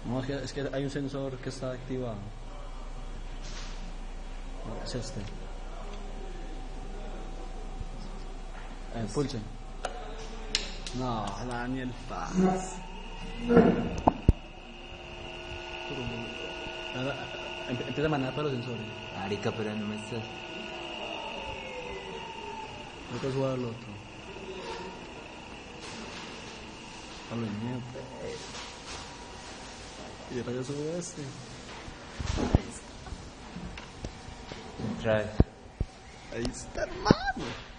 No, es que hay un sensor que está activado. No, es este. Pulse. No, Daniel Paz. Empieza a manejar para los sensores. Marica, pero no me estás. No te suba al otro. Hablo de miedo. Y ahora yo subo este. Otra vez. Ahí está, hermano.